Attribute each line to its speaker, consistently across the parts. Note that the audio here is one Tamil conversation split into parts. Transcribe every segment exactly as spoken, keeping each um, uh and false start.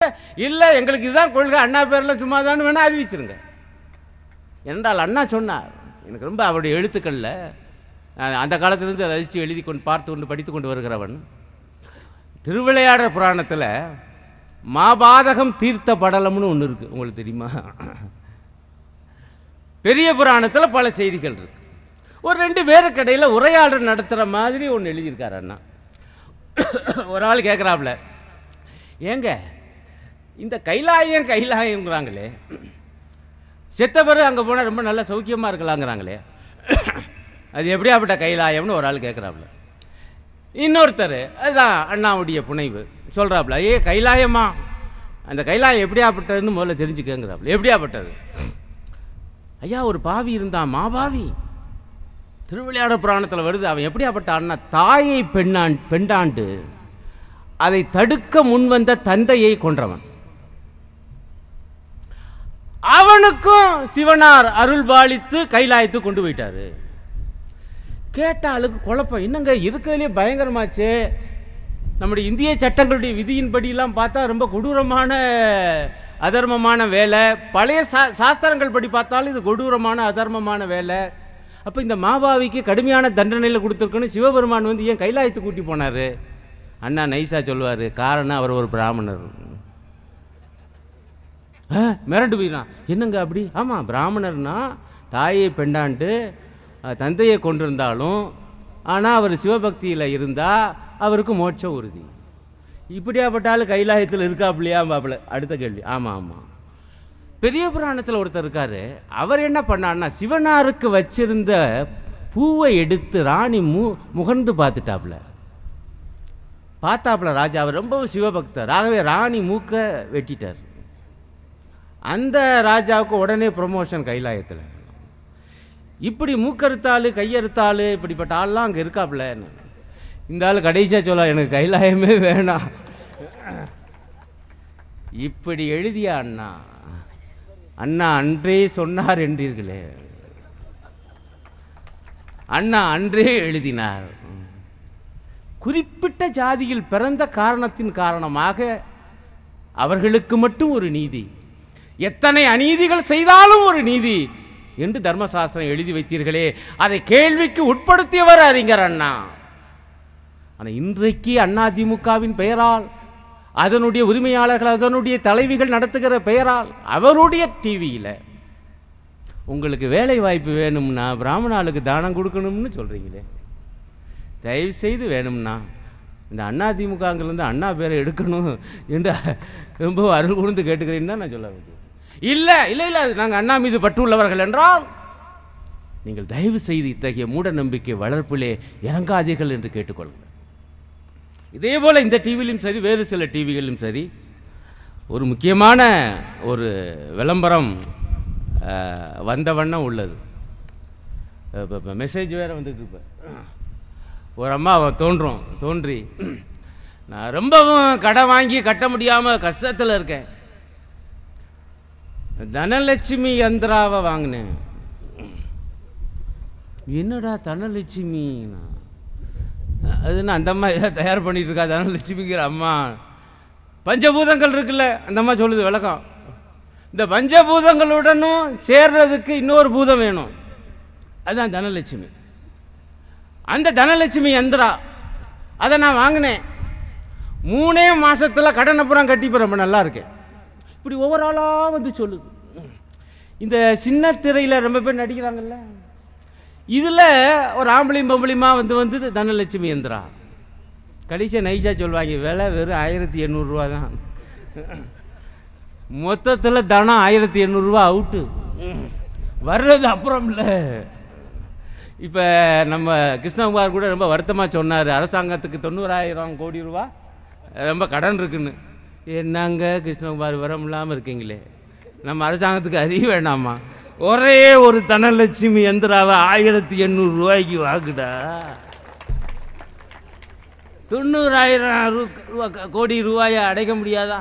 Speaker 1: இல்லை எங்களுக்கு இதுதான் கொள்கை, அண்ணா பேரில் சும்மா தான் வேணால் அறிவிச்சிருங்க என்றால் அண்ணா சொன்னார். எனக்கு ரொம்ப அவருடைய எழுத்துக்களில் அந்த காலத்திலிருந்து அதை ரசித்து எழுதி கொண்டு பார்த்து கொண்டு படித்து கொண்டு வருகிறவன். திருவிளையாடற் புராணத்தில் மாபாதகம் தீர்த்த படலம்னு ஒன்று இருக்குது, உங்களுக்கு தெரியுமா? பெரிய புராணத்தில் பல செய்திகள் இருக்கு. ஒரு ரெண்டு பேருக்கு இடையில் உரையாடல் நடத்துகிற மாதிரி ஒன்று எழுதியிருக்காரு அண்ணா. ஒரு ஆள் கேட்குறாப்புல, ஏங்க இந்த கைலாயம் கைலாயங்கிறாங்களே, செத்த பிறகு அங்கே போனால் ரொம்ப நல்ல சௌக்கியமாக இருக்கலாங்கிறாங்களே, அது எப்படியாப்பட்ட கைலாயம்னு ஒரு ஆள் கேட்குறாப்புல. இன்னொருத்தர் அதுதான் அண்ணாவுடைய புனைவு சொல்கிறாப்புல, ஏ கைலாயமா, அந்த கைலாயம் எப்படியாப்பட்டதுன்னு முதல்ல தெரிஞ்சுக்கங்கிறாப்புல. எப்படியாப்பட்டது? ஐயா ஒரு பாவி இருந்தான், மாபாவி, திருவிளையாடற் புராணத்தில் வருது. அவன் எப்படியாப்பட்ட அண்ணா, தாயை பெண்ணான் பெண்டாண்டு அதை தடுக்க முன்வந்த தந்தையை கொன்றவன். அவனுக்கும் சிவனார் அருள் பாலித்து கைலாயத்து கொண்டு போயிட்டாரு. கேட்ட ஆளுக்கு குழப்பம், என்னங்க இருக்கிறதுலே பயங்கரமாச்சு, நம்முடைய இந்திய சட்டங்களுடைய விதியின்படியெல்லாம் பார்த்தா ரொம்ப கொடூரமான அதர்மமான வேலை, பழைய சா சாஸ்திரங்கள் படி பார்த்தாலும் இது கொடூரமான அதர்மமான வேலை. அப்போ இந்த மாபாவிக்கு கடுமையான தண்டனையில் கொடுத்துருக்குன்னு சிவபெருமான் வந்து ஏன் கைலாயத்து கூட்டி போனார்? அண்ணா நைஸாக சொல்லுவார், காரணம் அவர் ஒரு பிராமணர். மிரண்டு போயிடலாம், என்னங்க அப்படி? ஆமாம், பிராமணர்னா தாயை பெண்டாண்டு தந்தையை கொண்டிருந்தாலும் ஆனால் அவர் சிவபக்தியில் இருந்தால் அவருக்கு மோட்சம் உறுதி. இப்படியாப்பட்டாலும் கைலாயத்தில் இருக்காப்லையா பாப்பில்? அடுத்த கேள்வி. ஆமாம் ஆமாம். பெரிய புராணத்தில் ஒருத்தர் இருக்கார், அவர் என்ன பண்ணார்னா சிவனாருக்கு வச்சிருந்த பூவை எடுத்து ராணி மு முகர்ந்து பார்த்துட்டாப்புல. பார்த்தாப்புல ராஜா, அவர் ரொம்பவும் சிவபக்தர், ஆகவே ராணி மூக்க வெட்டிட்டார். அந்த ராஜாவுக்கு உடனே ப்ரொமோஷன் கைலாயத்தில். இப்படி மூக்கறுத்தாள் கையறுத்தாள் இப்படிப்பட்ட ஆள்லாம் அங்கே இருக்காப்புல. இந்த ஆள் கடைசியாக சொல்ல, எனக்கு கைலாயமே வேணாம். இப்படி எழுதிய அண்ணா, அண்ணா அன்றே சொன்னார் என்றீர்களே, அண்ணா அன்றே எழுதினார். குறிப்பிட்ட ஜாதியில் பிறந்த காரணத்தின் காரணமாக அவர்களுக்கு மட்டும் ஒரு நீதி, எத்தனை அநீதிகள் செய்தாலும் ஒரு நீதி என்று தர்மசாஸ்திரம் எழுதி வைத்தீர்களே, அதை கேள்விக்கு உட்படுத்தியவர் அறிஞர் அண்ணா. ஆனால் இன்றைக்கு அதிமுகவின் பெயரால், அதனுடைய உரிமையாளர்கள், அதனுடைய தலைவிகள் நடத்துகிற பெயரால், அவருடைய டிவியில் உங்களுக்கு வேலை வாய்ப்பு வேணும்னா பிராமணாளுக்கு தானம் கொடுக்கணும்னு சொல்கிறீங்களே, தயவு செய்து வேணும்னா இந்த அதிமுகங்கிலேருந்து அண்ணா பேரை எடுக்கணும் என்று ரொம்ப அருள் கூர்ந்து கேட்டுக்கிறேன்னு தான் நான் சொல்ல வேண்டியது. இல்லை இல்லை இல்லை நாங்கள் அண்ணா மீது பற்றுள்ளவர்கள் என்றால் நீங்கள் தயவு செய்து இத்தகைய மூட நம்பிக்கை வளர்ப்பிலே இறங்காதீர்கள் என்று கேட்டுக்கொள்ளுங்கள். இதே போல் இந்த டிவியிலும் சரி, வேறு சில டிவிகளிலும் சரி, ஒரு முக்கியமான ஒரு விளம்பரம் வந்த வண்ணம் உள்ளது. இப்போ மெசேஜ் வேறு வந்துட்டு இருப்ப, ஒரு அம்மா தோன்றும் தோன்றி, நான் ரொம்பவும் கடன் வாங்கி கட்ட முடியாமல் கஷ்டத்தில் இருக்கேன், தனலட்சுமி யந்திராவை வாங்கினேன். என்னடா தனலட்சுமி? அதுன்னு அந்த அம்மா ஏதாவது தயார் பண்ணிட்டு இருக்கா? தனலட்சுமிங்கிற அம்மா பஞ்சபூதங்கள் இருக்குல்ல, அந்த அம்மா சொல்லுது விளக்கம். இந்த பஞ்சபூதங்களுடனும் சேர்றதுக்கு இன்னொரு பூதம் வேணும், அதுதான் தனலட்சுமி. அந்த தனலட்சுமி யந்திரா அதை நான் வாங்கினேன். மூணே மாசத்துல கடன் அப்புறம் கட்டி ரொம்ப நல்லா இருக்கேன். இப்படி ஒவ்வொரு ஆளாக வந்து சொல்லுது. இந்த சின்ன திரையில் ரொம்ப பேர் நடிக்கிறாங்கல்ல, இதில் ஒரு ஆம்பளையும் பொம்பளையுமா வந்து வந்து தனலட்சுமி யந்திரா கடைசியாக நைஸாக சொல்லுவாங்க, விலை வெறும் ஆயிரத்தி எண்ணூறுரூவா தான். மொத்தத்தில் தனம் ஆயிரத்தி எண்ணூறுரூவா அவுட்டு, வர்றது அப்புறம் இல்லை. இப்போ நம்ம கிருஷ்ணகுமார் கூட ரொம்ப வருத்தமாக சொன்னார், அரசாங்கத்துக்கு தொண்ணூறாயிரம் கோடி ரூபா ரொம்ப கடன் இருக்குன்னு. என்னங்க கிருஷ்ணகுமார் வரம் இல்லாமல் இருக்கீங்களே, நம்ம அரசாங்கத்துக்கு அறிய வேண்டாமா? ஒரே ஒரு தனலட்சுமி யந்திராவை ஆயிரத்தி எண்ணூறு ரூபாய்க்கு வாங்குடா, தொண்ணூறாயிரம் கோடி ரூபாயை அடைக்க முடியாதா?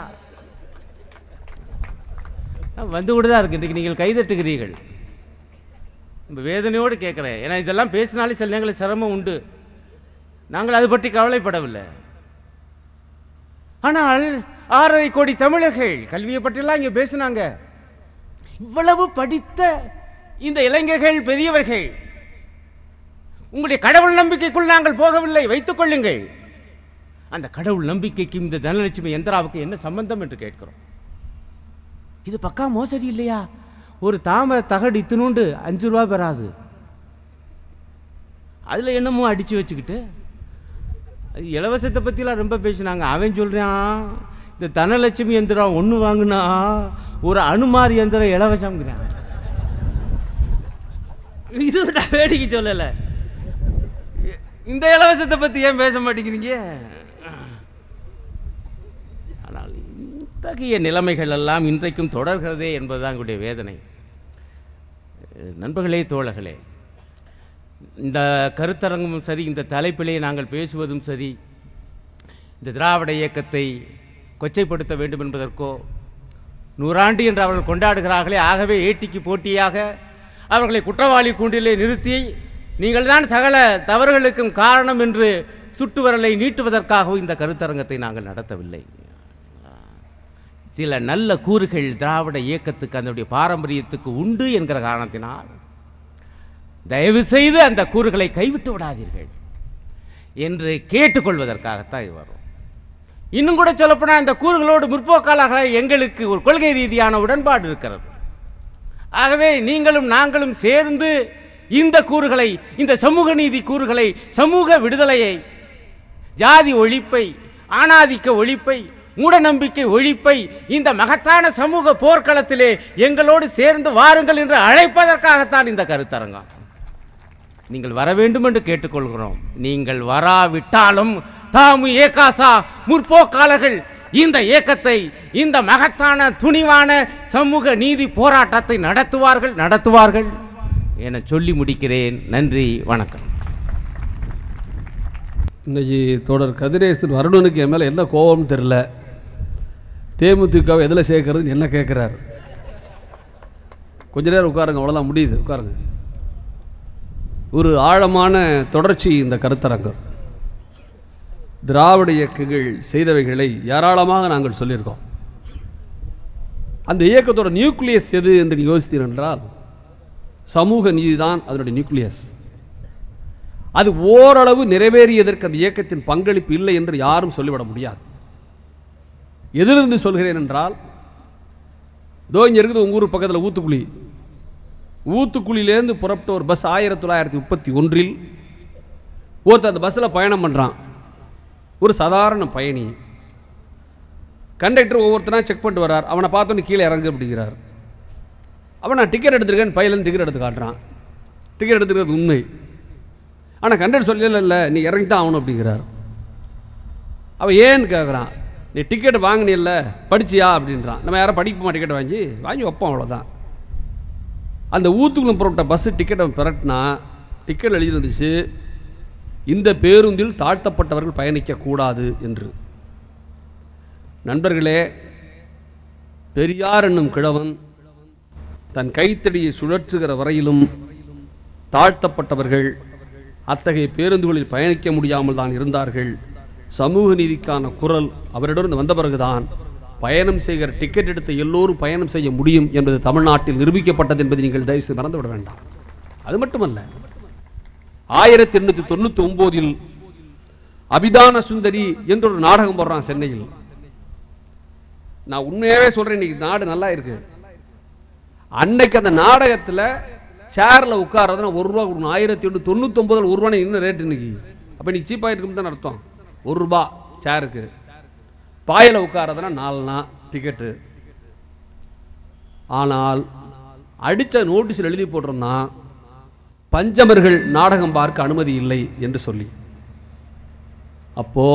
Speaker 1: வந்து கூட தான் இருக்கு. இன்றைக்கு நீங்கள் கைதட்டுகிறீர்கள், வேதனையோடு கேட்குறேன். ஏன்னா இதெல்லாம் பேசினாலே சில நேரங்களில் சிரமம் உண்டு, நாங்கள் அதை பற்றி கவலைப்படவில்லை. ஆனால் ஆறரை கோடி தமிழர்கள் கல்வியை பற்றியெல்லாம் இங்கே பேசினாங்க. இவ்வளவு படித்த இந்த இளைஞர்கள், பெரியவர்கள், உங்களுடைய கடவுள் நம்பிக்கைக்குள் நாங்கள் போகவில்லை, வைத்துக் கொள்ளுங்கள். அந்த கடவுள் நம்பிக்கைக்கு இந்த தனலட்சுமி எந்திராவுக்கு என்ன சம்பந்தம் என்று கேட்கிறோம். இது பக்கா மோசடி இல்லையா? ஒரு தாமரை தகடு இத்தினூண்டு அஞ்சு ரூபா பெறாது, அதில் என்னமோ அடித்து வச்சுக்கிட்டு இலவசத்தை பற்றிலாம் ரொம்ப பேசினாங்க. அவன் சொல்கிறான், இந்த தனலட்சுமி எந்திரம் ஒன்று வாங்கினா ஒரு அனுமார் எந்திரம் இலவசம்ங்கிறான். இது நான் வேடிக்கை சொல்லலை. இந்த இலவசத்தை பற்றி ஏன் பேச மாட்டேங்கிறீங்க? ஆனால் இத்தகைய நிலைமைகள் எல்லாம் இன்றைக்கும் தொடர்கிறதே என்பதுதான் எங்களுடைய வேதனை. நண்பர்களே, தோழர்களே, இந்த கருத்தரங்கமும் சரி, இந்த தலைப்பிலே நாங்கள் பேசுவதும் சரி, இந்த திராவிட இயக்கத்தை கொச்சைப்படுத்த வேண்டும் என்பதற்கோ, நூறாண்டு என்று அவர்கள் கொண்டாடுகிறார்களே, ஆகவே ஏட்டிக்கு போட்டியாக அவர்களை குற்றவாளி கூண்டிலே நிறுத்தி நீங்கள் தான் சகல தவறுகளுக்கும் காரணம் என்று சுட்டுவரலை நீட்டுவதற்காகவும் இந்த கருத்தரங்கத்தை நாங்கள் நடத்தவில்லை. சில நல்ல கூறுகள் திராவிட இயக்கத்துக்கு, அதனுடைய பாரம்பரியத்துக்கு உண்டு என்கிற காரணத்தினால் தயவு செய்து அந்த கூறுகளை கைவிட்டு விடாதீர்கள் என்று கேட்டுக்கொள்வதற்காகத்தான் இது வரும். இன்னும் கூட சொல்லப்போனால் இந்த கூறுகளோடு முற்போக்காளர்கள எங்களுக்கு ஒரு கொள்கை ரீதியான உடன்பாடு இருக்கிறது. ஆகவே நீங்களும் நாங்களும் சேர்ந்து இந்த கூறுகளை, இந்த சமூக நீதி கூறுகளை, சமூக விடுதலையை, ஜாதி ஒழிப்பை, ஆணாதிக்க ஒழிப்பை, மூடநம்பிக்கை ஒழிப்பை இந்த மகத்தான சமூக போர்க்களத்திலே எங்களோடு சேர்ந்து வாருங்கள் என்று அழைப்பதற்காகத்தான் இந்த கருத்தரங்கம். நீங்கள் வர வேண்டும் என்று கேட்டுக்கொள்கிறோம். நீங்கள் வராவிட்டாலும் தாமு ஏகாசா முற்போக்காளர்கள் இந்த இயக்கத்தை, இந்த மகத்தான துணிவான சமூக நீதி போராட்டத்தை நடத்துவார்கள் நடத்துவார்கள் என சொல்லி முடிக்கிறேன். நன்றி, வணக்கம்.
Speaker 2: இன்னைக்கு தொடர் கதிரேசன் வருணனுக்கு என் மேலே என்ன கோபம்னு தெரில. தேமுதிகவை எதில் சேர்க்கறதுன்னு என்ன கேட்குறாரு. கொஞ்ச நேரம் உட்காருங்க, அவ்வளோதான் முடியுது, உட்காருங்க. ஒரு ஆழமான தொடர்ச்சி இந்த கருத்தரங்கம். திராவிட இயக்கங்கள் செய்தவைகளை ஏராளமாக நாங்கள் சொல்லியிருக்கோம். அந்த இயக்கத்தோட நியூக்ளியஸ் எது என்று யோசித்தீர்கள் என்றால் சமூக நீதி தான் அதனுடைய நியூக்ளியஸ். அது ஓரளவு நிறைவேறியதற்கு அந்த இயக்கத்தின் பங்களிப்பு இல்லை என்று யாரும் சொல்லிவிட முடியாது. எதிலிருந்து சொல்கிறேன் என்றால், தோ இங்கே இருக்குது உங்கள் ஊர் பக்கத்தில் ஊத்துக்குழி. ஊத்துக்குழியிலேருந்து புறப்பட்ட ஒரு பஸ் ஆயிரத்தி தொள்ளாயிரத்தி முப்பத்தி ஒன்றில் ஒருத்தர் அந்த பஸ்ஸில் பயணம் பண்ணுறான். ஒரு சாதாரண பயணி. கண்டக்டர் ஒவ்வொருத்தனா செக் பண்ணிட்டு வர்றார். அவனை பார்த்தோன்னு கீழே இறங்கு அப்படிங்கிறார். அவன் நான் டிக்கெட் எடுத்துருக்கேன், பையிலேருந்து டிக்கெட் எடுத்து காட்டுறான். டிக்கெட் எடுத்துக்கிறது உண்மை. ஆனால் கண்டக்டர் சொல்லல, இல்லை நீ இறங்கி தான் ஆகணும் அப்படிங்கிறார். அவன் ஏன்னு கேட்குறான். நீ டிக்கெட் வாங்கினில்ல, படிச்சியா அப்படின்றான். நம்ம யாரும் படிப்போமா டிக்கெட் வாங்கி வாங்கி வைப்போம், அவ்வளோதான். அந்த ஊத்துக்குள்ள புறப்பட்ட பஸ்ஸு டிக்கெட்டை பெரட்டினா டிக்கெட் எழுதியிருந்துச்சு, இந்த பேருந்தில் தாழ்த்தப்பட்டவர்கள் பயணிக்கக்கூடாது என்று. நண்பர்களே, பெரியார் என்னும் கிழவன் தன் கைத்தடியை சுழற்றுகிற வரையிலும் தாழ்த்தப்பட்டவர்கள் அத்தகைய பேருந்துகளில் பயணிக்க முடியாமல் தான் இருந்தார்கள். சமூக நீதிக்கான குரல் அவரிடம் வந்த பிறகுதான் பயணம் செய்கிற டிக்கெட் எடுத்த எல்லோரும் பயணம் செய்ய முடியும் என்பது தமிழ்நாட்டில் நிரூபிக்கப்பட்டது என்பதை நீங்கள் தயவுசெய்து மறந்துவிட வேண்டாம். அது மட்டுமல்ல, ஆயிரத்தி எண்ணூற்றி தொண்ணூற்றி ஒன்பதில் அபிதான சுந்தரி என்று ஒரு நாடகம் போடுறான் சென்னையில். நான் உண்மையாகவே சொல்கிறேன், இன்னைக்கு நாடு நல்லா இருக்கு. அன்னைக்கு அந்த நாடகத்தில் சேரில் உட்கார்றதுனா ஒரு ரூபா கொடுக்கணும். ஆயிரத்தி எண்ணூற்றி தொண்ணூற்றி ஒன்பதில் ஒரு ரூபாய் இன்னும் ரேட் இன்னைக்கு. அப்போ இன்னைக்கு சீப்பாக இருக்குன்னு தான் அர்த்தம். ஒரு ரூபா சேருக்கு. Boil உட்காரதுனா நாலுனா ticket. ஆனால் அடித்த நோட்டீஸில் எழுதி போட்டிருந்தான், பஞ்சமர்கள் நாடகம் பார்க்க அனுமதி இல்லை என்று சொல்லி. அப்போ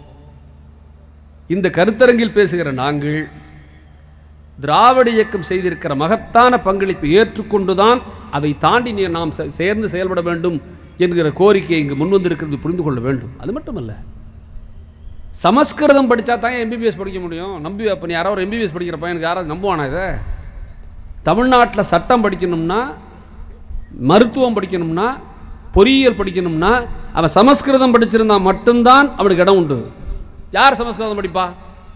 Speaker 2: இந்த கருத்தரங்கில் பேசுகிற நாங்கள் திராவிட இயக்கம் செய்திருக்கிற மகத்தான பங்களிப்பை ஏற்றுக்கொண்டுதான் அதை தாண்டி நாம் சேர்ந்து செயல்பட வேண்டும் என்கிற கோரிக்கையை இங்கு முன்வந்திருக்கிறது புரிந்து கொள்ள வேண்டும். அது மட்டுமல்ல, சமஸ்கிருதம் படித்தா தான் எம்பிபிஎஸ் படிக்க முடியும். நம்பி அப்போ நீ யாராவது ஒரு எம்பிபிஎஸ் படிக்கிற பையனுக்கு யாராவது நம்புவானா இதை? தமிழ்நாட்டில் சட்டம் படிக்கணும்னா, மருத்துவம் படிக்கணும்னா, பொறியியல் படிக்கணும்னா அவன் சமஸ்கிருதம் படிச்சிருந்தா மட்டும்தான் அவனுக்கு இடம் உண்டு. யார் சமஸ்கிருதம் படிப்பா?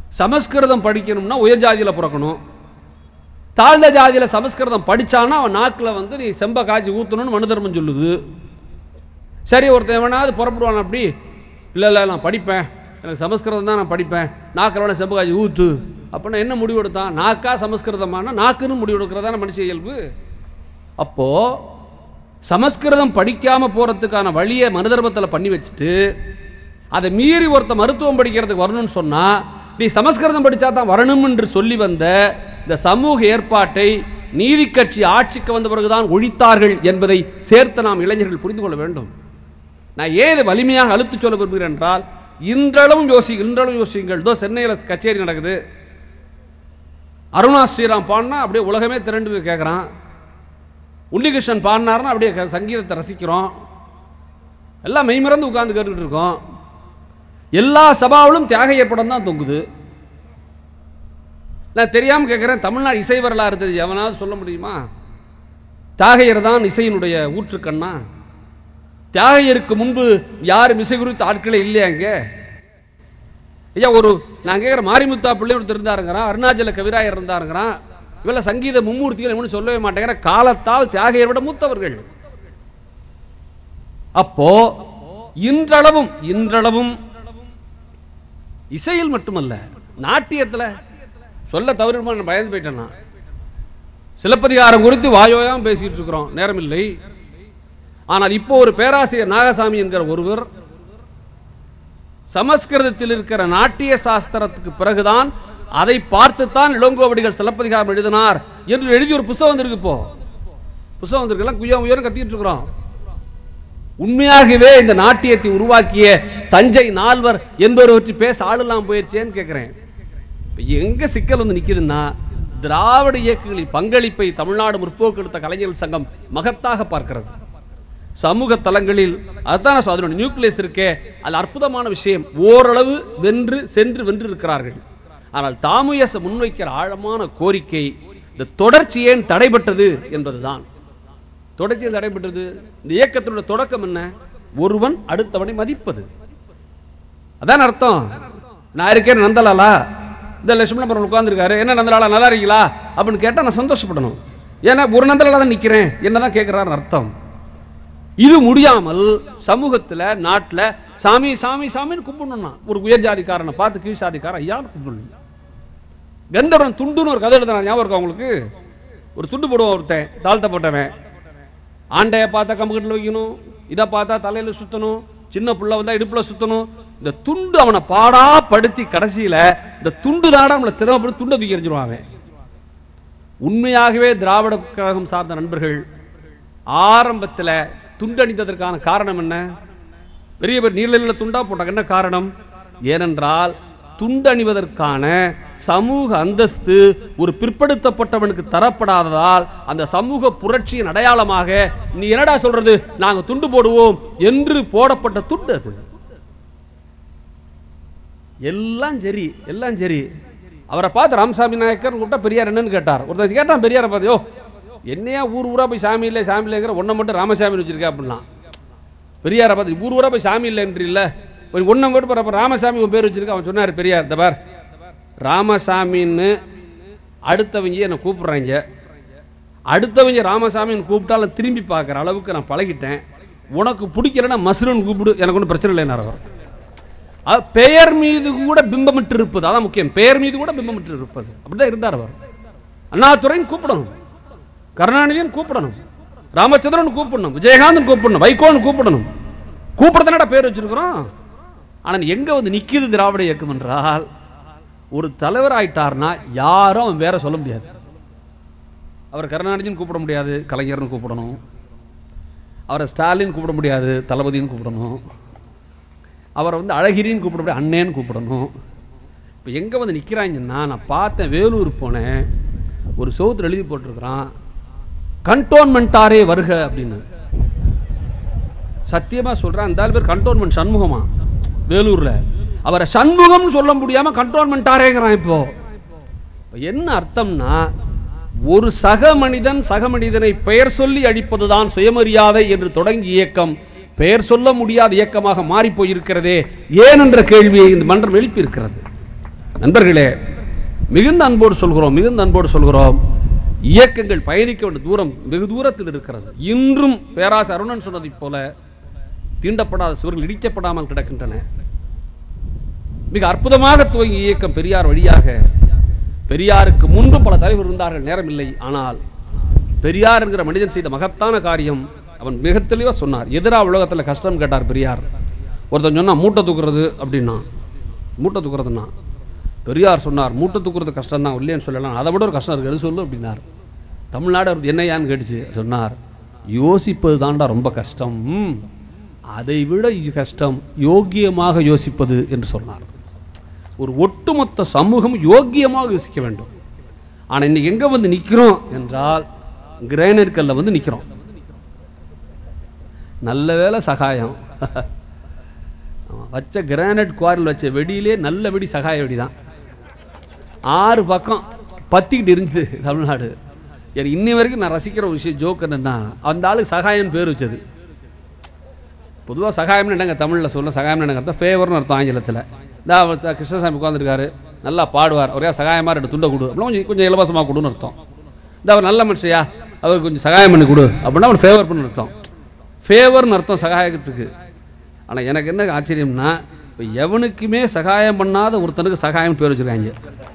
Speaker 2: சமஸ்கிருதம் படிக்கணும்னா உயர் ஜாதியில் பிறக்கணும், தாழ்ந்த ஜாதியில் சமஸ்கிருதம் படித்தான்னா அவன் நாக்கில் வந்து நீ செம்ப காய்ச்சி ஊற்றணும்னு மனு தர்மம் சொல்லுது. சரி, ஒருத்தன் எவனாவது புறப்படுவான் அப்படி, இல்லை இல்லை நான் படிப்பேன், எனக்கு சமஸ்கிருதம் தான் நான் படிப்பேன், நாக்கில் வேணா செம்ப காய்ச்சி ஊற்று அப்படின்னா என்ன முடிவு எடுத்தான்? நாக்கா சமஸ்கிருதமான நாக்குன்னு முடிவு எடுக்கிறதான மனுஷ இயல்பு. அப்போது சமஸ்கிருதம் படிக்காமல் போகிறதுக்கான வழியை மனு தர்மத்தில் பண்ணி வச்சுட்டு அதை மீறி ஒருத்த மருத்துவம் படிக்கிறதுக்கு வரணும்னு சொன்னால் நீ சமஸ்கிருதம் படித்தா தான் வரணும் என்று சொல்லி வந்த இந்த சமூக ஏற்பாட்டை நீதி கட்சி ஆட்சிக்கு வந்த பிறகுதான் ஒழித்தார்கள் என்பதை சேர்த்து நாம் இளைஞர்கள் புரிந்து கொள்ள வேண்டும். நான் ஏன் இதை வலிமையாக அழுத்து சொல்ல விரும்புகிறேன் என்றால், இன்றளவும் யோசி இன்றளவும் யோசியுங்கள். இதோ சென்னையில் கச்சேரி நடக்குது, அருணா ஸ்ரீராம் பாடினா அப்படியே உலகமே திரண்டு போய் கேட்குறான், உன்னிகிருஷ்ணன் பாடினார்னா அப்படியே சங்கீதத்தை ரசிக்கிறோம், எல்லாம் மெய்மறந்து உட்கார்ந்து கேட்டுக்கிட்டு இருக்கோம். எல்லா சபாவிலும் தியாக ஏற்படம் தான் தொங்குது. நான் தெரியாமல் கேட்குறேன், தமிழ்நாடு இசை வரலாறு தெரிஞ்சு எவனாவது சொல்ல முடியுமா? தியாகையர் தான் இசையினுடைய ஊற்றுக்கண்ணா? தியாகையருக்கு முன்பு யாரும் இசை குறித்த ஆட்களே இல்லையாங்க? ஐயா, ஒரு நான் கேட்குற மாரிமுத்தா பிள்ளை ஒருத்தர் இருந்தாருங்கிறான், அருணாச்சல கவிராயர் இருந்தாருங்கிறான், இவெல்லாம் சங்கீத மும்மூர்த்திகள் ஒன்றும் சொல்லவே மாட்டேங்கிற காலத்தால் தியாகையரை விட மூத்தவர்கள். அப்போ இன்றளவும் இன்றளவும் இசையில் மட்டுமல்ல, நாட்டியத்தில் சொல்ல தவறுமா பயந்து போயிட்டேன்னா, சிலப்பதிகாரம் குறித்து வாயோயாம் பேசிட்டு இருக்கிறோம், நேரம் இல்லை. ஆனால் இப்போ ஒரு பேராசிரியர் நாகசாமி என்கிற ஒருவர் சமஸ்கிருதத்தில் இருக்கிற நாட்டிய சாஸ்திரத்துக்கு பிறகுதான் அதை பார்த்துத்தான் இளங்கோவடிகள் சிலப்பதிகாரம் எழுதினார் என்று எழுதி ஒரு புத்தகம் வந்திருக்கு. இப்போ புத்தகம் வந்திருக்கலாம், குய்யா உயரம் கத்திட்டு இருக்கிறோம். உண்மையாகவே இந்த நாட்டியத்தை உருவாக்கிய தஞ்சை நால்வர் என்பவர் பற்றி பேச ஆளுலாம் போயிடுச்சேன்னு கேட்கிறேன். எங்க சிக்கல் வந்து நிக்குதுன்னா, திராவிட இயக்கங்களின் பங்களிப்பை தமிழ்நாடு முற்போக்கு எடுத்த கலைஞர்கள் சங்கம் மகத்தாக பார்க்கிறது. சமூக தளங்களில் அதுதான் அதனுடைய நியூக்ளியஸ் இருக்கே, அது அற்புதமான விஷயம். ஓரளவு வென்று சென்று வென்று இருக்கிறார்கள். ஆனால் தாமுயச முன்வைக்கிற ஆழமான கோரிக்கை இந்த தொடர்ச்சி ஏன் தடைபட்டது என்பதுதான். தொடர்ச்சியில் தடைபட்டது. இந்த இயக்கத்தினுடைய தொடக்கம் என்ன? ஒருவன் அடுத்தவனை மதிப்பது. அதான் அர்த்தம். நான் இருக்கேன் நந்தலாலா, இந்த லட்சுமணபுரம் உட்கார்ந்துருக்காரு, என்ன நந்தலாலா நல்லா இருக்கீங்களா அப்படின்னு கேட்டால் நான் சந்தோஷப்படணும். ஏன்னா ஒரு நந்தலாலா தான் நிற்கிறேன், என்னதான் கேட்குறாருன்னு அர்த்தம். இது முடியாமல் சமூகத்தில் நாட்டில் சாமி சாமி சாமின்னு கூப்பிடணும்னா ஒரு உயர் ஜாதிக்காரனை பார்த்து கீழ் சாதிக்காரன் ஐயான்னு கூப்பிடணும். கந்தவரன் துண்டுன்னு ஒரு கதை எழுதுனா ஞாபகம் இருக்கா உங்களுக்கு? ஒரு துண்டு போடுவான் ஒருத்தன், தாழ்த்தப்பட்டவன். ஆண்டையை பார்த்தா கம்புக்கட்டில் வைக்கணும், இதை பார்த்தா தலையில் சுற்றணும், சின்ன புள்ள வந்தா இடுப்புல சுற்றணும். இந்த துண்டு அவனை பாடா படுத்தி கடைசியில் இந்த துண்டு தாட அவனை திறமைப்பட்டு துண்டை தூக்கி எறிஞ்சிருவாங்க. உண்மையாகவே திராவிட கழகம் சார்ந்த நண்பர்கள் ஆரம்பத்தில் துண்டணிந்ததற்கான காரணம் என்ன? பெரிய பெரிய நீள துண்டா போட்டாங்க. என்ன காரணம்? ஏனென்றால் துண்டணிவதற்கான சமூக அந்தஸ்து ஒரு பிற்படுத்தப்பட்டவனுக்கு தரப்படாததால் அந்த சமூக புரட்சியின் அடையாளமாக நீ என்னடா சொல்றது, நாங்க துண்டு போடுவோம் என்று போடப்பட்ட துண்டு அது. எல்லாம் சரி, எல்லாம் சரி. அவரை பார்த்து ராமசாமி நாயக்கர் கூப்பிட்டா பெரியார் என்னன்னு கேட்டார். ஒருத்தர் கேட்டான் பெரியாரை பார்த்து, யோ என்னையா ஊர் ஊரா போய் சாமி இல்லை சாமி இல்லைங்கிற ஒன்றை மட்டும் ராமசாமி வச்சிருக்கேன் அப்படின்னா. பெரியாரை பார்த்து ஊர் ஊரா போய் சாமி இல்லை என்று இல்லை, ஒன்றை மட்டும் போகிறப்ப ராமசாமி உன் பேர் வச்சிருக்க. அவன் சொன்னார், பெரியார் இந்த பார், ராமசாமின்னு அடுத்தவங்க என்னை கூப்பிட்றாங்க, அடுத்தவங்க ராமசாமின்னு கூப்பிட்டாலும் திரும்பி பார்க்குற அளவுக்கு நான் பழகிட்டேன், உனக்கு பிடிக்கிறேன்னா மஸ்ருன்னு கூப்பிடு, எனக்கு ஒன்றும் பிரச்சனை இல்லைன்னு அர்த்தம். அது பெயர் மீது கூட பிம்பமிட்டு இருப்பது, அதான் முக்கியம். பெயர் மீது கூட பிம்பமிட்டு இருப்பது. அப்படிதான் இருந்தார் அவர். அண்ணாதுரைன்னு கூப்பிடணும், கருணாநிதியும் கூப்பிடணும், ராமச்சந்திரன் கூப்பிடணும், விஜயகாந்தன் கூப்பிடணும், வைகோன்னு கூப்பிடணும். கூப்பிடத்தானடா பேர் வச்சிருக்கிறோம். ஆனால் எங்க வந்து நிற்கிது திராவிட இயக்கம் என்றால், ஒரு தலைவர் ஆயிட்டார்னா யாரும் அவன் வேற சொல்ல முடியாது. அவர் கருணாநிதினு கூப்பிட முடியாது, கலைஞர்னு கூப்பிடணும். அவரை ஸ்டாலின் கூப்பிட முடியாது, தளபதினு கூப்பிடணும். அவரை வந்து அழகிரின்னு கூப்பிட முடியாது, அண்ணேன்னு கூப்பிடணும். இப்போ எங்கே வந்து நிற்கிறாங்கன்னா, நான் பார்த்தேன், வேலூர் போனேன், ஒரு சோத்துல எழுதி போட்டிருக்கிறான், கண்டோன்மெண்டாரே வருக அப்படின்னு. சத்தியமா சொல்றேன், அந்த பேர் கண்டோன்மெண்ட் சண்முகமா வேலூர்ல. அவரை சண்முகம் சொல்ல முடியாம கண்டோன்மெண்டாரேங்கிறான். இப்போ என்ன அர்த்தம்னா, ஒரு சக மனிதன் சக மனிதனை பெயர் சொல்லி அடிப்பதுதான் சுயமரியாதை என்று தொடங்கிய இயக்கம் பெயர் சொல்ல முடியாத இயக்கமாக மாறி போயிருக்கிறதே ஏன் என்ற கேள்வியை இந்த மன்றம் எழுப்பி இருக்கிறது. நண்பர்களே, மிகுந்த அன்போடு சொல்கிறோம், மிகுந்த அன்போடு சொல்கிறோம், இயக்கங்கள் பயணிக்க வேண்டிய தூரம் வெகு தூரத்தில் இருக்கிறது. இன்றும் பேராசிரியர் அருணன் சொன்னதைப் போல தீண்டப்படாத சுவர்கள் இடிக்கப்படாமல் கிடக்கின்றன. மிக அற்புதமாக துவங்கிய இயக்கம் பெரியார் வழியாக. பெரியாருக்கு முன்பும் பல தலைவர் இருந்தார்கள், நேரம் இல்லை. ஆனால் பெரியார் என்கிற மனிதன் செய்த மகத்தான காரியம் அவன் மிக தெளிவாக சொன்னார். எதிராக உலகத்தில் கஷ்டம் கேட்டார் பெரியார். ஒருத்தன் சொன்னா மூட்டை தூக்குறது அப்படின்னா, மூட்டை தூக்குறதுன்னா பெரியார் சொன்னார், மூட்டை தூக்குறது கஷ்டம் தான், இல்லைன்னு சொல்லலாம், அதை விட ஒரு கஷ்டம் இருக்குது, எது சொல்லு அப்படின்னார். தமிழ்நாடு அவர் என்னையான்னு கேட்டுச்சு. சொன்னார், யோசிப்பது தாண்டா ரொம்ப கஷ்டம், அதை விட கஷ்டம் யோக்கியமாக யோசிப்பது என்று சொன்னார். ஒரு ஒட்டுமொத்த சமூகம் யோக்கியமாக யோசிக்க வேண்டும். ஆனால் இன்னைக்கு எங்கே வந்து நிற்கிறோம் என்றால் கிரானைட் கல்ல வந்து நிற்கிறோம். நல்ல வேலை சகாயம் வச்ச கிரானைட் குவாரில் வச்ச வெடியிலே நல்ல வெடி சகாய வெடி தான். ஆறு பக்கம் பத்திக்கிட்டு இருந்துச்சு தமிழ்நாடு. எனக்கு இன்னி வரைக்கும் நான் ரசிக்கிற ஒரு விஷயம் ஜோக் என்னன்னா, அந்த ஆளுக்கு சகாயம் பேர் வச்சது. பொதுவாக சகாயம்னு என்னங்க தமிழில் சொல்ல, சகாயம்னு என்னங்க அர்த்தம், ஃபேவர்னு அர்த்தம் ஆங்கிலத்தில். இந்த கிருஷ்ணசாமி உட்காந்துருக்காரு, நல்லா பாடுவார், ஒரே சகாயமாக ரெண்டு துண்டை கொடு அப்படின்னா கொஞ்சம் கொஞ்சம் இலவசமாக கொடுன்னு அர்த்தம். இந்த அவர் நல்ல மனுஷையா, அவர் கொஞ்சம் சகாயம் பண்ணி கொடு அப்படின்னா அவர் ஃபேவர் பண்ணு அர்த்தம். ஃபேவர்னு அர்த்தம் சகாயத்துக்கு. ஆனால் எனக்கு என்ன ஆச்சரியம்னா, இப்போ எவனுக்குமே சகாயம் பண்ணாத ஒருத்தனுக்கு சகாயம் பேர் வச்சுருக்காங்க.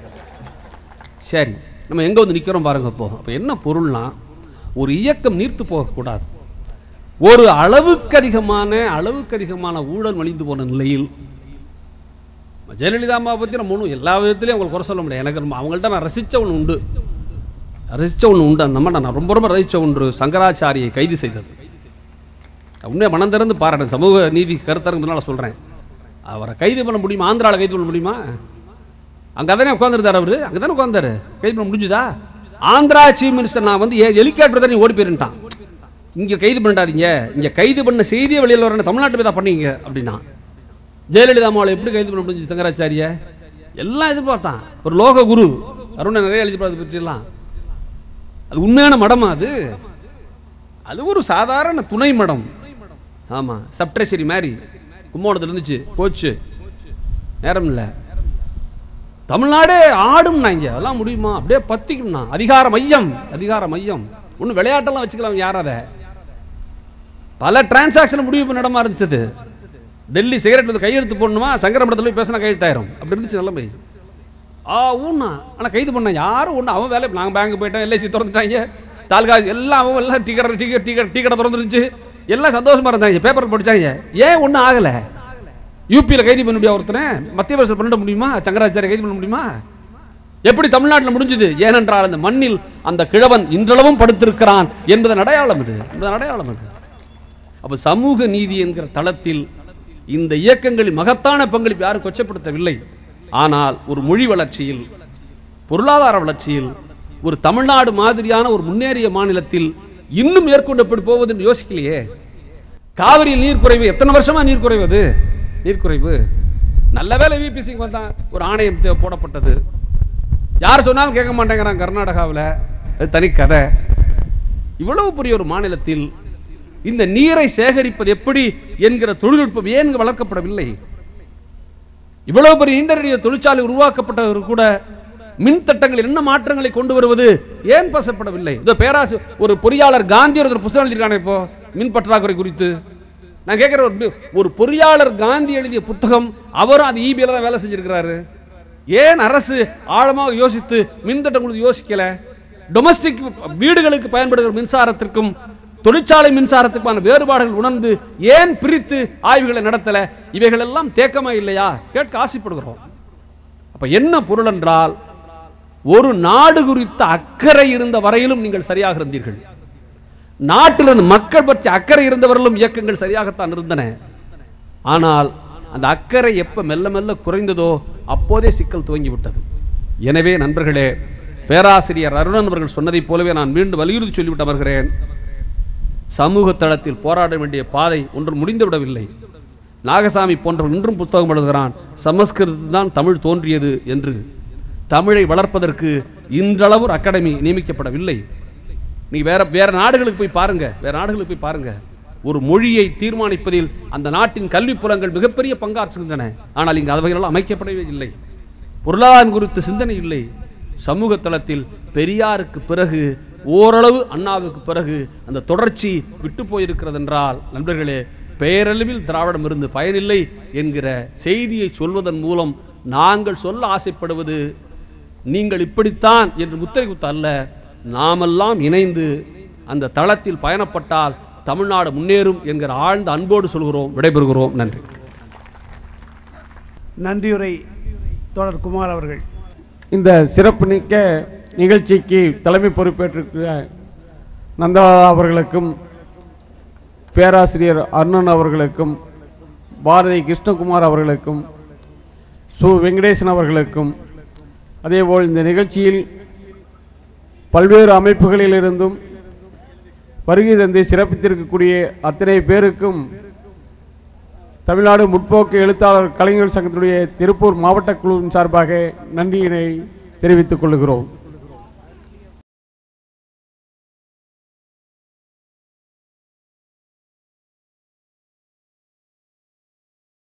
Speaker 2: சரி, நம்ம எங்கே வந்து நிற்கிறோம் பாருங்க. இப்போ அப்போ என்ன பொருள்னா, ஒரு இயக்கம் நீர்த்து போகக்கூடாது. ஒரு அளவுக்கு அதிகமான அளவுக்கு அதிகமான ஊழல் மலிந்து போன நிலையில் ஜெயலலிதா அம்மாவை பற்றி நம்ம ஒன்றும் எல்லா விதத்துலையும் அவங்களுக்கு குறை சொல்ல முடியாது. எனக்கு அவங்கள்ட்ட நான் ரசித்த ஒன்று உண்டு, ரசித்த ஒன்று உண்டு. அந்த மாதிரி நான் ரொம்ப ரொம்ப ரசித்த ஒன்று சங்கராச்சாரியை கைது செய்தது. உண்மையை மனம் திறந்து பாராட்டேன், சமூக நீதி கருத்தரங்குனால சொல்கிறேன். அவரை கைது பண்ண முடியுமா? ஆந்திராவில் கைது பண்ண முடியுமா? அங்கே தானே உட்காந்துருந்தார் அவர், அங்கே தானே உட்காந்தாரு. கைது பண்ண முடிஞ்சுதா? ஆந்திரா சீஃப் மினிஸ்டர் நான் வந்து ஹெலிகாப்டர் தான் ஓடி போயிருந்தான், இங்கே கைது பண்ணிட்டாருங்க, இங்கே கைது பண்ண செய்தியை வெளியில் வர தமிழ்நாட்டு போய் தான் பண்ணீங்க அப்படின்னா. ஜெயலலிதா அம்மாவை எப்படி கைது பண்ண முடிஞ்சு சங்கராச்சாரிய? எல்லாம் எதிர்பார்த்தான். ஒரு லோக குரு அருணை நிறைய எழுதி பார்த்து பற்றியெல்லாம். அது உண்மையான மடமா? அது அது ஒரு சாதாரண துணை மடம். ஆமாம், சப்ட்ரெஷரி மாதிரி கும்போணத்தில் இருந்துச்சு, போச்சு, நேரம் இல்லை. தமிழ்நாடே ஆடும்னா இங்கே அதெல்லாம் முடியுமா? அப்படியே பத்திக்கும்னா. அதிகார மையம், அதிகார மையம். ஒன்றும் விளையாட்டெல்லாம் வச்சுக்கலாம். யார் அதை பல டிரான்சாக்ஷன் முடிவு பண்ண இடமா இருந்துச்சு. டெல்லி சிகரெட் வந்து கையெழுத்து போடணுமா, சங்கரமடத்தில் போய் பேசினா கையெழுத்தாயிரும், அப்படி இருந்துச்சு நிலைமை. ஆ ஊன்னா, ஆனால் கைது பண்ண யாரும் ஒன்று. அவன் வேலை, நாங்கள் பேங்க் போயிட்டோம், எல்ஐசி திறந்துட்டாங்க, தாலுகா எல்லாம் அவன் எல்லாம் டீ கடை டீ டீ டீ கடை திறந்துருந்துச்சு, எல்லாம் சந்தோஷமா இருந்தாங்க, பேப்பர் படித்தாங்க. ஏன் ஒன்றும் ஆகலை? யூபியில் கைது பண்ண முடியாது ஒருத்தனை, மத்திய பிரதேசத்தில் பண்ணிட முடியுமா? சங்கராச்சாரிய கைது பண்ண முடியுமா? எப்படி தமிழ்நாட்டில் முடிஞ்சது? ஏனென்றால் அந்த மண்ணில் அந்த கிழவன் இன்றளவும் படுத்திருக்கிறான் என்பதன் அடையாளம் இது, என்பதன் அடையாளம் இது. அப்போ சமூக நீதி என்கிற தளத்தில் இந்த இயக்கங்களில் மகத்தான பங்களிப்பு யாரும் கொச்சப்படுத்தவில்லை. ஆனால் ஒரு மொழி வளர்ச்சியில், பொருளாதார வளர்ச்சியில், ஒரு தமிழ்நாடு மாதிரியான ஒரு முன்னேறிய மாநிலத்தில் இன்னும் மேற்கொண்டு எப்படி போவது என்று யோசிக்கலையே. காவிரியில் நீர் குறைவு, எத்தனை வருஷமா நீர் குறைவது? நீர் குறைவு. நல்ல வேலை விபிசி வந்தான், ஒரு ஆணையம் போடப்பட்டது. யார் சொன்னாலும் கேட்க மாட்டேங்கிறான் கர்நாடகாவில், அது தனி கதை. இவ்வளவு பெரிய ஒரு மாநிலத்தில் இந்த நீரை சேகரிப்பது எப்படி என்கிற தொழில்நுட்பம் ஏன் வளர்க்கப்படவில்லை? இவ்வளவு பெரிய இன்டர்நெட் தொழிற்சாலை உருவாக்கப்பட்டவர் கூட மின் தட்டங்களில் என்ன மாற்றங்களை கொண்டு வருவது ஏன் பேசப்படவில்லை? இந்த பேராசு ஒரு பொறியாளர் காந்தி ஒரு புத்தகம் எழுதியிருக்கானே இப்போ மின் பற்றாக்குறை குறித்து. நான் கேட்கிற ஒரு பொறியாளர் காந்தி எழுதிய புத்தகம், அவரும் அது ஈபியில தான் வேலை செஞ்சிருக்கிறாரு. ஏன் அரசு ஆழமாக யோசித்து மின் திட்டம் கொடுத்து யோசிக்கல? டொமஸ்டிக் வீடுகளுக்கு பயன்படுகிற மின்சாரத்திற்கும் தொழிற்சாலை மின்சாரத்துக்கான வேறுபாடுகள் உணர்ந்து ஏன் பிரித்து ஆய்வுகளை நடத்தல? இவைகள் எல்லாம் தேக்கமா இல்லையா? கேட்க ஆசைப்படுகிறோம். அப்ப என்ன பொருள் என்றால், ஒரு நாடு குறித்த அக்கறை இருந்த வரையிலும் நீங்கள் சரியாக இருந்தீர்கள். நாட்டிலிருந்து மக்கள் பற்றி அக்கறை இருந்தவர்களும் இயக்கங்கள் சரியாகத்தான் இருந்தன. ஆனால் அந்த அக்கறை எப்ப மெல்ல மெல்ல குறைந்ததோ அப்போதே சிக்கல் துவங்கிவிட்டது. எனவே நண்பர்களே, பேராசிரியர் அருணன் அவர்கள் சொன்னதைப் போலவே நான் மீண்டும் வலியுறுத்தி சொல்லிவிட்டு வருகிறேன். சமூக தளத்தில் போராட வேண்டிய பாதை ஒன்று முடிந்துவிடவில்லை. நாகசாமி போன்றவன் இன்றும் புத்தகம் எழுதுகிறான், சமஸ்கிருதத்தில் தான் தமிழ் தோன்றியது என்று. தமிழை வளர்ப்பதற்கு இன்றளவு அகாடமி நியமிக்கப்படவில்லை. நீ வேற வேற நாடுகளுக்கு போய் பாருங்க, வேற நாடுகளுக்கு போய் பாருங்க. ஒரு மொழியை தீர்மானிப்பதில் அந்த நாட்டின் கல்வி புலங்கள் மிகப்பெரிய பங்காற்றுகின்றன. ஆனால் இங்கு அவைகளெல்லாம் அமைக்கப்படவே இல்லை. பொருளாதாரம் குறித்த சிந்தனை இல்லை. சமூக தளத்தில் பெரியாருக்கு பிறகு ஓரளவு அண்ணாவுக்கு பிறகு அந்த தொடர்ச்சி விட்டு போயிருக்கிறது என்றால் நண்பர்களே, பெயரளவில் திராவிடம் இருந்து பயனில்லை என்கிற செய்தியை சொல்வதன் மூலம் நாங்கள் சொல்ல ஆசைப்படுவது நீங்கள் இப்படித்தான் என்று முத்திரை குத்த அல்ல, நாமெல்லாம் இணைந்து அந்த தளத்தில் பயணப்பட்டால் தமிழ்நாடு முன்னேறும் என்கிற ஆழ்ந்த அன்போடு சொல்கிறோம். விடைபெறுகிறோம். நன்றி.
Speaker 3: நன்றியுரை தோழர் குமார் அவர்கள்.
Speaker 4: இந்த சிறப்பு மிக்க நிகழ்ச்சிக்கு தலைமை பொறுப்பேற்றிருக்கிற நந்தா அவர்களுக்கும் பேராசிரியர் அருணன் அவர்களுக்கும் பாரதி கிருஷ்ணகுமார் அவர்களுக்கும் சு வெங்கடேசன் அவர்களுக்கும் அதேபோல் இந்த நிகழ்ச்சியில் பல்வேறு அமைப்புகளிலிருந்தும் வருகை தந்து சிறப்பித்திருக்கக்கூடிய அத்தனை பேருக்கும் தமிழ்நாடு முற்போக்கு எழுத்தாளர் கலைஞர் சங்கத்தினுடைய திருப்பூர் மாவட்ட குழுவின் சார்பாக நன்றியினை தெரிவித்துக் கொள்கிறோம்.